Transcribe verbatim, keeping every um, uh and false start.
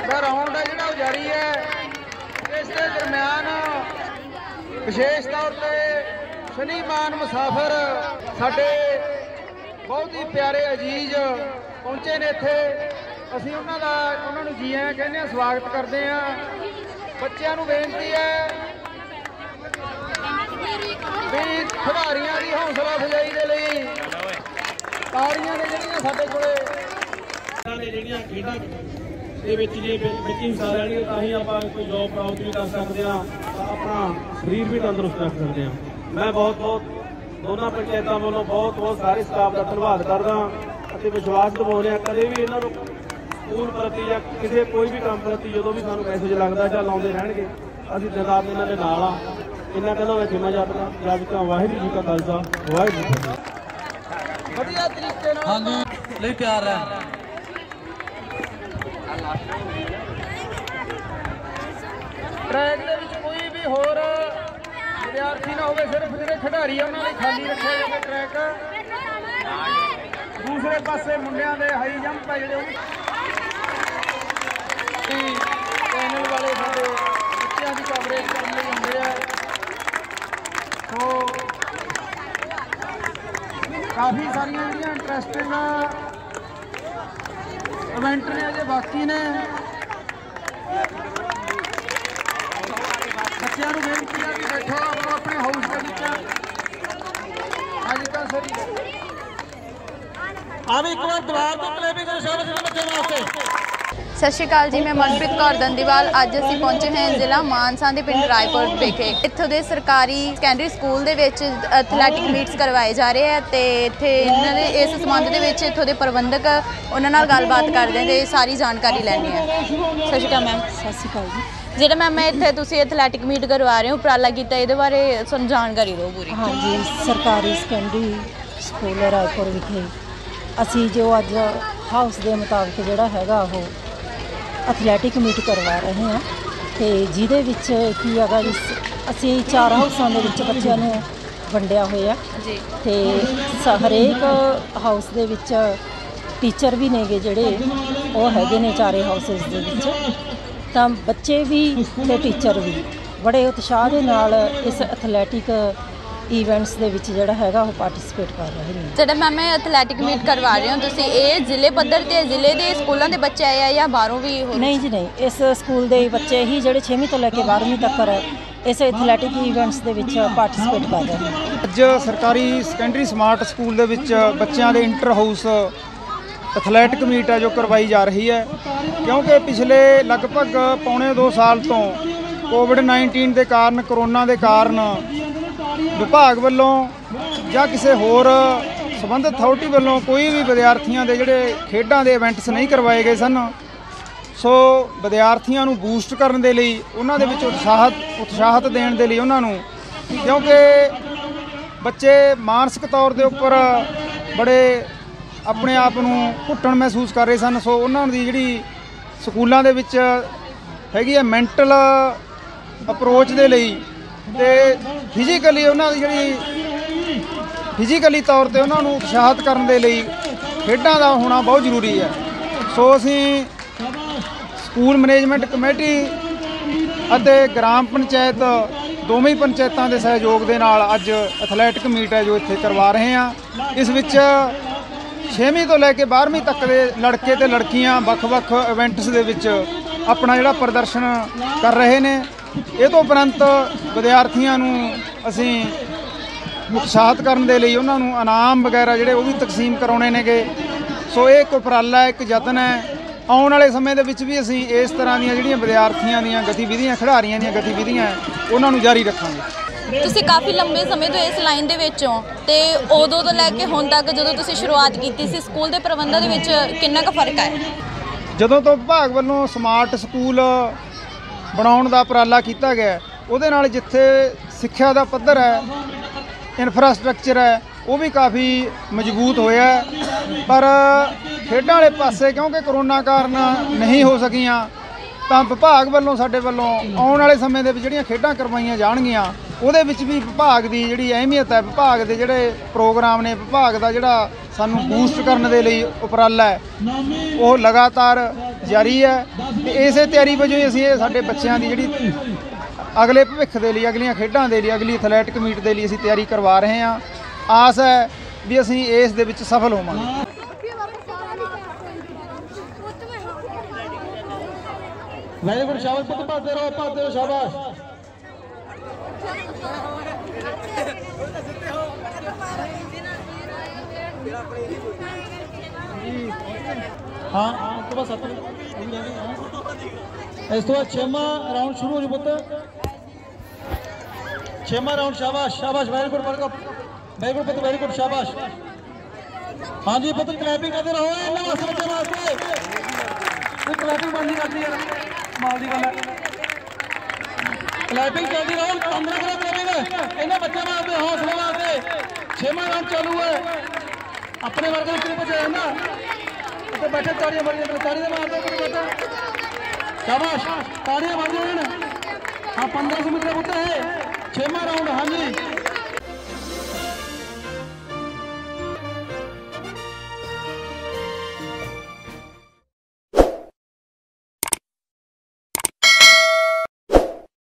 ਸਾਡਾ ਰਾਉਂਡ है जो जारी है। इस दरम्यान विशेष तौर पर शनीमान मुसाफिर साडे बहुत ही प्यारे अजीज पहुंचे ने इत्थे। असीं उन्हां दा उन्हां नूं जी आਇਆਂ कहने स्वागत करते हैं। बच्चों नूं बेनती है भी खिडारियां की हौसला अफजाई के लिए ताड़ियां ने जिहड़ियां साडे कोले जिहड़ियां खेडां ਦੇ ਵਿੱਚ ਜੇ ਬੱਚੇ ਹਿੱਸਾ ਲੈਣਗੇ ਤਾਂ ਹੀ ਆਪਾਂ ਕੋਈ ਜੋਬ ਪ੍ਰਾਪਤ ਵੀ ਕਰ ਸਕਦੇ ਹਾਂ, ਆਪਣਾ ਸਰੀਰ ਵੀ ਤੰਦਰੁਸਤ ਰੱਖ ਸਕਦੇ ਹਾਂ। ਮੈਂ ਬਹੁਤ ਬਹੁਤ ਦੋਨਾਂ ਪੰਚਾਇਤਾਂ ਵੱਲੋਂ ਬਹੁਤ ਬਹੁਤ ਸਾਰੇ ਸਟਾਫ ਦਾ ਧੰਨਵਾਦ ਕਰਦਾ ਅਤੇ ਵਿਸ਼ਵਾਸ ਦਿਵਾਉਂਦੇ ਹਾਂ ਕਦੇ ਵੀ ਇਹਨਾਂ ਨੂੰ ਸਕੂਲ ਪ੍ਰਤੀ ਜਾਂ ਕਿਸੇ ਕੋਈ ਵੀ ਕੰਮ ਪ੍ਰਤੀ ਜਦੋਂ ਵੀ ਸਾਨੂੰ ਮੈਸੇਜ ਲੱਗਦਾ ਜਾਂ ਲਾਉਂਦੇ ਰਹਿਣਗੇ ਅਸੀਂ ਦਿਨ-ਰਾਤ ਇਹਨਾਂ ਦੇ ਨਾਲ ਆ। ਇਹਨਾਂ ਕਹਿੰਦਾ ਮੈਂ ਜਿੰਨਾ ਜਾਪਦਾ ਜਾਪਦਾ ਵਾਹਿਗੁਰੂ ਜੀ ਕਾ ਖਾਲਸਾ ਵਾਹਿਗੁਰੂ ਜੀ ਕੀ ਫਤਿਹ। ਵਧੀਆ ਤਰੀਕੇ ਨਾਲ ਹਾਂਜੀ ਲਈ ਪਿਆਰ ਹੈ। ट्रैक ਦੇ ਵਿੱਚ ਕੋਈ ਵੀ ਹੋਰ ਵਿਦਿਆਰਥੀ ਨਾ ਹੋਵੇ, ਸਿਰਫ ਜਿਹੜੇ ਖਿਡਾਰੀ ਉਹਨਾਂ ਲਈ ਖਾਲੀ ਰੱਖਿਆ ਜਾਵੇ ਟਰੈਕ। ਦੂਸਰੇ ਪਾਸੇ ਮੁੰਡਿਆਂ ਦੇ ਹਾਈ ਜੰਪ ਹੈ ਜਿਹੜੇ ਉਹ ਚੈਨਲ ਵਾਲੇ ਸਾਡੇ ਬੱਚਿਆਂ ਦੀ ਕਵਰੇਜ ਕਰਨ ਲਈ ਹੁੰਦੇ ਆ। ਸੋ ਕਾਫੀ ਸਾਰੀਆਂ ਜਿਹੜੀਆਂ ਇੰਟਰਸਟਿੰਗ ਇਵੈਂਟ ਨੇ ਅਜੇ ਬਾਕੀ ਨੇ। बच्चों को बेनती है कि बैठो अपने अपने हाउस के विच अज कल सभी आवे एक बार दबार तो क्लैपिंग करो शाबाश बच्चों वास्ते। सत श्री अकाल जी, मैं मनप्रीत कौर दंदीवाल। अज असीं पहुंचे हैं जिला मानसा के पिंड रायपुर विखे। इत्थों के सरकारी सैकेंडरी स्कूल दे विच एथलैटिक मीट्स करवाए जा रहे हैं तो इत्थे इन्हां दे इस संबंध दे विच इत्थों के प्रबंधक उन्हां नाल गलबात करदे ते सारी जानकारी लैनी है। सत श्री अकाल मैम। सत श्री अकाल जी। ਜਿਹੜਾ ਮੈਮ ਇੱਥੇ ਤੁਸੀਂ ਐਥਲੈਟਿਕ ਮੀਟ ਕਰਵਾ ਰਹੇ ਹੋ ਉਪਰਾਲਾ ਕੀਤਾ, ਇਹਦੇ ਬਾਰੇ ਸਾਨੂੰ ਜਾਣਕਾਰੀ ਦਿਓ ਪੂਰੀ। ਹਾਂਜੀ, ਸਰਕਾਰੀ ਸੈਕੰਡਰੀ ਸਕੂਲ ਰਾਏਪੁਰ ਵਿਖੇ ਅਸੀਂ ਜੋ ਅੱਜ ਹਾਊਸ ਦੇ ਮੁਤਾਬਕ ਜਿਹੜਾ ਹੈਗਾ ਉਹ ਐਥਲੈਟਿਕ ਮੀਟ ਕਰਵਾ ਰਹੇ ਹਾਂ ਤੇ ਜਿਹਦੇ ਵਿੱਚ ਕੀ ਹੈਗਾ ਜੀ ਅਸੀਂ ਚਾਰ ਹਾਊਸਾਂ ਦੇ ਵਿੱਚ ਬੱਚਿਆਂ ਨੂੰ ਵੰਡਿਆ ਹੋਇਆ ਜੀ ਤੇ ਹਰੇਕ ਹਾਊਸ ਦੇ ਵਿੱਚ ਟੀਚਰ ਵੀ ਨੇਗੇ ਜਿਹੜੇ ਉਹ ਹੈਗੇ ਨੇ ਚਾਰੇ ਹਾਊਸਿਸ ਦੇ ਵਿੱਚ। ਤਾਂ ਬੱਚੇ ਵੀ ਤੇ ਟੀਚਰ ਵੀ ਬੜੇ ਉਤਸ਼ਾਹ ਦੇ ਨਾਲ ਇਸ ਐਥਲੈਟਿਕ ਇਵੈਂਟਸ ਦੇ ਵਿੱਚ ਜਿਹੜਾ ਹੈਗਾ ਉਹ ਪਾਰਟਿਸਿਪੇਟ ਕਰ ਰਹੇ ਨੇ। ਜਿਹੜਾ ਮੈਮ ਐਥਲੈਟਿਕ ਮੀਟ ਕਰਵਾ ਰਹੇ ਹੋ ਤੁਸੀਂ, ਇਹ ਜ਼ਿਲ੍ਹੇ ਪੱਧਰ ਤੇ ਜ਼ਿਲ੍ਹੇ ਦੇ ਸਕੂਲਾਂ ਦੇ ਬੱਚੇ ਆਏ ਆ ਜਾਂ ਬਾਹਰੋਂ ਵੀ? ਨਹੀਂ ਜੀ ਨਹੀਂ, ਇਸ ਸਕੂਲ ਦੇ ਬੱਚੇ ਹੀ ਜਿਹੜੇ ਛੇਵੀਂ ਤੋਂ ਲੈ ਕੇ ਬਾਰ੍ਹਵੀਂ ਤੱਕ ਇਸ ਐਥਲੈਟਿਕ ਇਵੈਂਟਸ ਦੇ ਵਿੱਚ ਪਾਰਟਿਸਿਪੇਟ ਕਰ ਰਹੇ ਨੇ। ਅੱਜ ਸਰਕਾਰੀ ਸੈਕੰਡਰੀ ਸਮਾਰਟ ਸਕੂਲ ਦੇ ਵਿੱਚ ਬੱਚਿਆਂ ਦੇ ਇੰਟਰ ਹਾਊਸ एथलैटिक मीट है जो करवाई जा रही है, क्योंकि पिछले लगभग पौने दो साल तो कोविड नाइनटीन के कारण करोना के कारण विभाग वालों या किसी होर संबंधित अथॉरिटी वालों कोई भी विद्यार्थियों के जोड़े खेडों के इवेंट्स नहीं करवाए गए सन। सो विद्यार्थियों को बूस्ट करने के लिए उन्होंने उत्साहत उत्साहत देने के लिए उन्होंने, क्योंकि बच्चे मानसिक तौर के उपर बड़े अपने आप को घुटन महसूस कर रहे सन। सो उन्होंने जी स्कूलों के विच हैगी है मैंटल अप्रोच के लिए ते फिजिकली उन्होंने जी फिजिकली तौर पर उन्होंने उत्साहित करने के लिए खेडों का होना बहुत जरूरी है। सो असी स्कूल मैनेजमेंट कमेटी ਅਤੇ ग्राम पंचायत दोवें पंचायतों के सहयोग के नाल अज एथलैटिक मीट है जो इत्थे करवा रहे हैं। इस विच छेवीं तो लैके बारहवीं तक के लड़के ते लड़कियां ਵੱਖ-ਵੱਖ इवेंट्स दे विच अपना जिहड़ा प्रदर्शन कर रहे हैं। ये तो उपरंत विद्यार्थियों नूं असीं उत्साहित करने दे लई उन्हां नूं इनाम वगैरह जिहड़े वो भी तकसीम कराउणे नेगे। सो ये एक उपराला एक यतन है। आने वाले समय दे विच भी असीं इस तरह दीयां जिहड़ियां विद्यार्थियों दीयां गतिविधियां खिडारियां दीयां गतिविधियां उन्हां नूं जारी रखांगे। ਤੁਸੀਂ ਕਾਫੀ ਲੰਬੇ ਸਮੇਂ ਤੋਂ ਇਸ ਲਾਈਨ ਦੇ ਵਿੱਚ ਹੋ ਤੇ ਉਦੋਂ ਤੋਂ ਲੈ ਕੇ ਹੁਣ ਤੱਕ ਜਦੋਂ ਤੁਸੀਂ ਸ਼ੁਰੂਆਤ ਕੀਤੀ ਸੀ ਸਕੂਲ ਦੇ ਪ੍ਰਬੰਧਾਂ ਦੇ ਵਿੱਚ ਕਿੰਨਾ ਕੁ ਫਰਕ ਆਇਆ? ਜਦੋਂ ਤੋਂ ਵਿਭਾਗ ਵੱਲੋਂ ਸਮਾਰਟ ਸਕੂਲ ਬਣਾਉਣ ਦਾ ਉਪਰਾਲਾ ਕੀਤਾ ਗਿਆ ਉਹਦੇ ਨਾਲ ਜਿੱਥੇ ਸਿੱਖਿਆ ਦਾ ਪੱਧਰ ਹੈ, ਇਨਫਰਾਸਟ੍ਰਕਚਰ ਹੈ, ਉਹ ਵੀ ਕਾਫੀ ਮਜ਼ਬੂਤ ਹੋਇਆ। ਪਰ ਖੇਡਾਂ ਵਾਲੇ ਪਾਸੇ ਕਿਉਂਕਿ ਕਰੋਨਾ ਕਾਰਨ ਨਹੀਂ ਹੋ ਸਕੀਆਂ ਤਾਂ ਵਿਭਾਗ ਵੱਲੋਂ ਸਾਡੇ ਵੱਲੋਂ ਆਉਣ ਵਾਲੇ ਸਮੇਂ ਦੇ ਵਿੱਚ ਜਿਹੜੀਆਂ ਖੇਡਾਂ ਕਰਵਾਈਆਂ ਜਾਣਗੀਆਂ ਉਹਦੇ ਵਿੱਚ ਵੀ ਵਿਭਾਗ ਦੀ ਜਿਹੜੀ ਅਹਿਮੀਅਤ ਹੈ, ਵਿਭਾਗ ਦੇ ਜਿਹੜੇ ਪ੍ਰੋਗਰਾਮ ਨੇ, ਵਿਭਾਗ ਦਾ ਜਿਹੜਾ ਸਾਨੂੰ ਬੂਸਟ ਕਰਨ ਦੇ ਲਈ ਉਪਰਾਲਾ ਹੈ ਉਹ ਲਗਾਤਾਰ ਜਾਰੀ ਹੈ। ਤੇ ਇਸੇ ਤਿਆਰੀ ਵਜੋਂ ਹੀ ਅਸੀਂ ਇਹ ਸਾਡੇ ਬੱਚਿਆਂ ਦੀ ਜਿਹੜੀ ਅਗਲੇ ਭਵਿੱਖ ਦੇ ਲਈ, ਅਗਲੀਆਂ ਖੇਡਾਂ ਦੇ ਲਈ, ਅਗਲੀ ਐਥਲੈਟਿਕ ਮੀਟ ਦੇ ਲਈ ਅਸੀਂ ਤਿਆਰੀ ਕਰਵਾ ਰਹੇ ਹਾਂ। ਆਸ ਹੈ ਵੀ ਅਸੀਂ ਇਸ ਦੇ ਵਿੱਚ ਸਫਲ ਹੋਵਾਂਗੇ। ਵੈਰੀ ਗੁੱਡ, ਸ਼ਾਬਾਸ਼ ਪੁੱਤ, ਭੱਜਦੇ ਰਹੋ ਭੱਜਦੇ ਰਹੋ, ਸ਼ਾਬਾਸ਼। ਹਾਂ ਹਾਂ ਤੋਂ ਬਾਅਦ ਸੱਤ ਇਸ ਤੋਂ ਬਾਅਦ ਛੇਵਾਂ ਰਾਊਂਡ ਸ਼ੁਰੂ ਹੋ ਜੂ ਪੁੱਤ, ਛੇਵਾਂ ਰਾਊਂਡ। ਸ਼ਾਬਾਸ਼ ਸ਼ਾਬਾਸ਼, very good very good very good ਪੁੱਤ, ਵੈਰੀ ਗੁੱਡ, ਸ਼ਾਬਾਸ਼। ਹਾਂਜੀ ਪੁੱਤ, ਕਲੈਪਿੰਗ ਕਰਦੇ ਰਹੋ ਇਹਨਾਂ ਵਾਸਤੇ, ਬੱਚੇ ਵਾਸਤੇ। ਇਹ ਕਲੈਪਿੰਗ ਬੰਦ ਨਹੀਂ ਕਰਦੀ ਯਾਰ, ਮਾਲ ਦੀ ਗੱਲ ਹੈ। ਕਲੈਪਿੰਗ ਚੱਲਦੀ ਰਹੋ, ਪੰਦਰਾਂ ਕਰੋ ਕਲੈਪਿੰਗ ਇਹਨਾਂ ਬੱਚਿਆਂ ਵਾਸਤੇ, ਹੌਸਲੇ ਵਾਸਤੇ। ਛੇਵਾਂ ਰਾਊਂਡ ਚਾਲੂ ਹੈ। ਆਪਣੇ ਵਰਗੇ ਨੂੰ ਕਿਹਨੇ ਬਚਾਇਆ ਨਾ ਉੱਤੇ ਬੈਠੇ, ਤਾੜੀਆਂ ਮਾਰੀਆਂ, ਤਾੜੀਆਂ ਮਾਰਦੇ ਕੋਈ ਬੇਟਾ, ਸ਼ਾਬਾਸ਼, ਤਾੜੀਆਂ ਮਾਰਦੇ ਹਨ। ਹਾਂ ਪੰਦਰਾਂ ਸੌ ਮੀਟਰ ਪੁੱਤ ਹੈ, ਛੇਵਾਂ ਰਾਊਂਡ। ਹਾਂਜੀ